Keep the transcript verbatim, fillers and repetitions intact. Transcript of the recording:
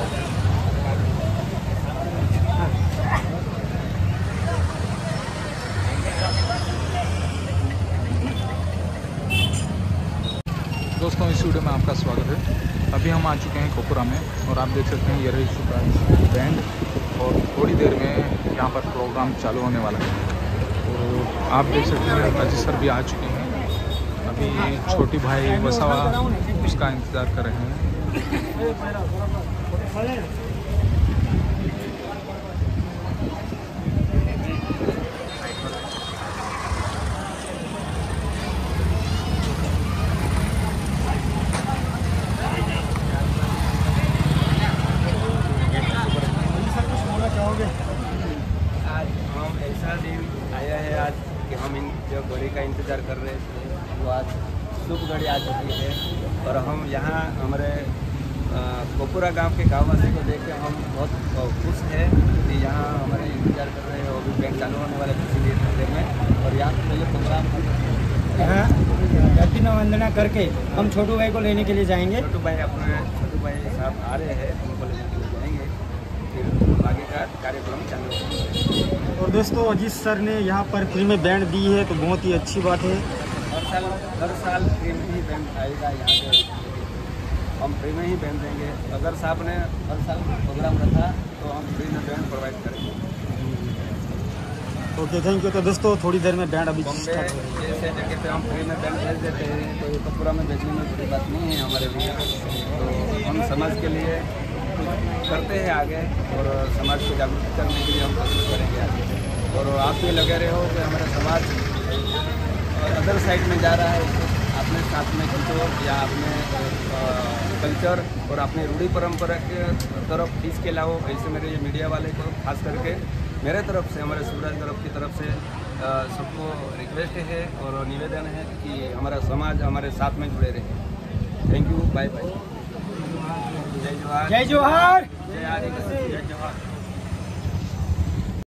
दोस्तों, इस वीडियो में आपका स्वागत है। अभी हम आ चुके हैं कोपुरा में और आप देख सकते हैं ये रही चुका है बैंड और थोड़ी देर में यहाँ पर प्रोग्राम चालू होने वाला है। तो आप देख सकते हैं अजीत सर भी आ चुके हैं। अभी छोटी भाई वसावा उसका इंतज़ार कर रहे हैं। आज हम ऐसा दिन आया है आज कि हम इन जो घड़ी का इंतज़ार कर रहे थे वो आज शुभ घड़ी आ चुकी है और हम यहाँ हमारे कोपुरा गांव के गाँववासी को देख के हम बहुत खुश हैं कि यहाँ हमारे इंतज़ार कर रहे हैं और भी बैंक चालू होने वाले किसी देर में। और यहाँ से पहले प्रोग्राम यहाँ दक्षिणा वंदना करके हम छोटू भाई को लेने के लिए जाएंगे। छोटू भाई अपने छोटू भाई साहब आ रहे हैं, उनको लेने के लिए जाएंगे, फिर आगे का कार्यक्रम चालू होगा। और दोस्तों, अजीत सर ने यहाँ पर फ्री में बैंड दी है तो बहुत ही अच्छी बात है। हर साल हर साल फ्री में ही बैंड आएगा यहाँ पे, हम फ्री में ही बैंड देंगे। अगर साहब ने हर साल प्रोग्राम रखा तो हम फ्री में बैंड प्रोवाइड करेंगे। Okay, thank you. तो दोस्तों, थोड़ी देर में बैंड अभी बॉम्बे जैसे जगह पे हम फ्री में बैंड भेज देते हैं तो ये कपूरा में भेजने में बड़ी बात नहीं है हमारे लिए। तो हम समाज के लिए कुछ करते हैं आगे और समाज को जागरूक करने के लिए हम कोशिश करेंगे आगे। और आप भी लगे रहे हो कि हमारा समाज अदर साइड में जा रहा है, उसको अपने साथ में खींचो या अपने कल्चर और अपनी रूढ़ी परंपरा के तरफ खींच के लाओ। ऐसे मेरे ये मीडिया वाले को खास करके मेरे तरफ से, हमारे सूरज तरफ की तरफ से सबको रिक्वेस्ट है और निवेदन है कि हमारा समाज हमारे साथ में जुड़े रहे। Thank you, bye bye. जय जोहार, जय जोहार, जय आदिवासी, जय जोहार।